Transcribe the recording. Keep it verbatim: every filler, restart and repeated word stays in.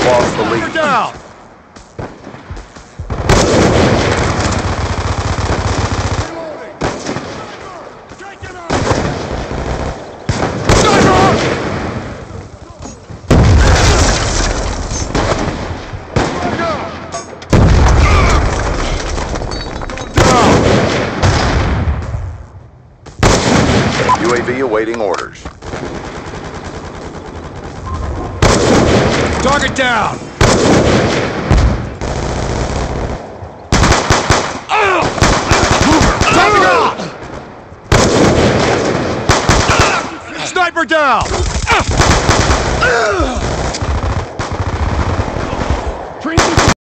lost the lead. Down! U A V awaiting orders. Target down! Mover! Sniper down!